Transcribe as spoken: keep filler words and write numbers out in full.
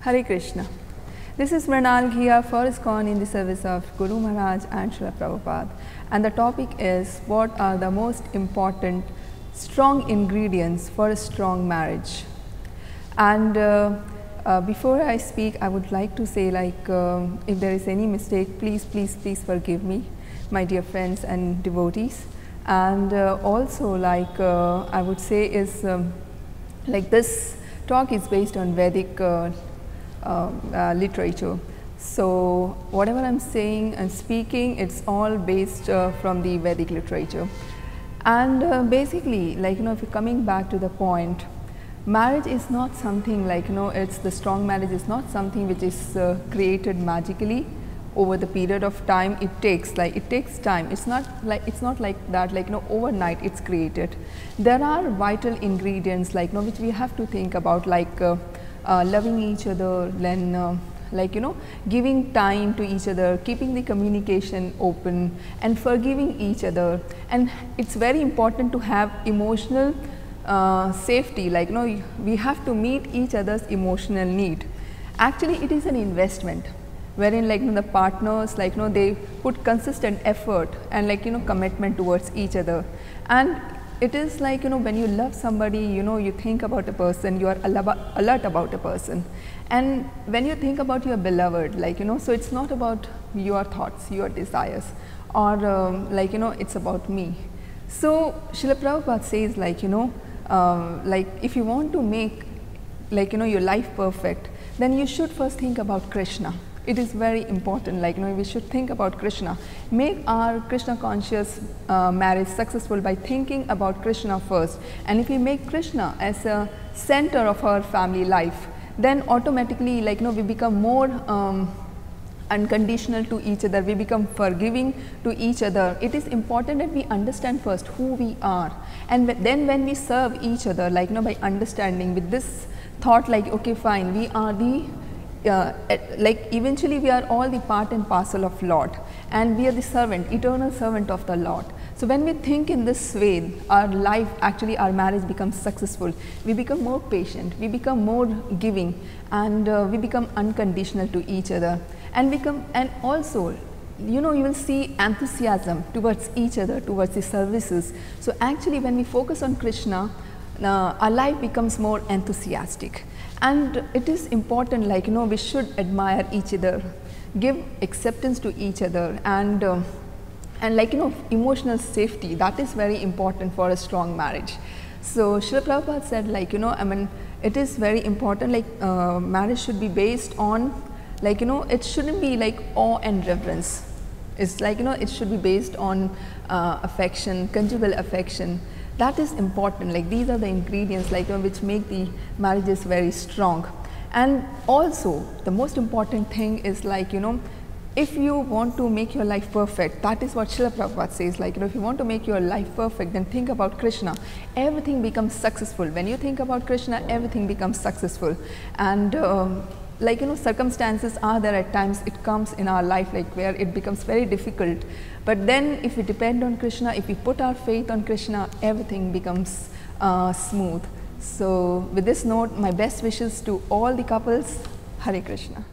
Hare Krishna. This is Mrinal Ghia for ISKCON in the service of Guru Maharaj and Srila Prabhupada, and the topic is what are the most important strong ingredients for a strong marriage. And uh, uh, before I speak, I would like to say, like, uh, if there is any mistake, please, please, please forgive me, my dear friends and devotees. And uh, also, like, uh, I would say is um, like this talk is based on Vedic uh, uh, uh, literature. So whatever I'm saying and speaking, it's all based uh, from the Vedic literature. And uh, basically, like, you know, if you're coming back to the point, marriage is not something like, you know, it's the strong marriage is not something which is uh, created magically over the period of time. It takes like it takes time. It's not like it's not like that, like, you know, overnight it's created. There are vital ingredients, like, you know, which we have to think about, like uh, uh, loving each other, then uh, like, you know, giving time to each other, keeping the communication open and forgiving each other. And it's very important to have emotional uh, safety, like, you know, we have to meet each other's emotional need. Actually, it is an investment wherein, like, you know, the partners, like, you know, they put consistent effort and, like, you know, commitment towards each other. And it is like, you know, when you love somebody, you know, you think about a person, you are alert about a person. And when you think about your beloved, like, you know, so it's not about your thoughts, your desires, or um, like, you know, it's about me. So Srila Prabhupada says, like, you know, uh, like, if you want to make, like, you know, your life perfect, then you should first think about Krishna. It is very important, like, you know, we should think about Krishna. Make our Krishna conscious uh, marriage successful by thinking about Krishna first. And if we make Krishna as a center of our family life, then automatically, like, you know, we become more um, unconditional to each other, we become forgiving to each other. It is important that we understand first who we are, and then when we serve each other, like, you know, by understanding with this thought, like, okay, fine, we are the Uh, like, eventually we are all the part and parcel of Lord, and we are the servant, eternal servant of the Lord. So when we think in this way, our life, actually our marriage becomes successful. We become more patient, we become more giving, and uh, we become unconditional to each other, and become, and also, you know, you will see enthusiasm towards each other, towards the services. So actually when we focus on Krishna, uh, our life becomes more enthusiastic. And it is important, like, you know, we should admire each other, give acceptance to each other, and um, and like, you know, emotional safety, that is very important for a strong marriage. So Srila Prabhupada said, like, you know, I mean, it is very important, like, uh, marriage should be based on, like, you know, it shouldn't be like awe and reverence. It's like, you know, it should be based on uh, affection, conjugal affection. That is important, like, these are the ingredients, like, you know, which make the marriages very strong. And also the most important thing is, like, you know, if you want to make your life perfect, that is what Srila Prabhupada says, like, you know, if you want to make your life perfect, then think about Krishna. Everything becomes successful. When you think about Krishna, everything becomes successful. And um, like, you know, circumstances are there at times, it comes in our life, like, where it becomes very difficult. But then if we depend on Krishna, if we put our faith on Krishna, everything becomes uh, smooth. So with this note, my best wishes to all the couples. Hare Krishna.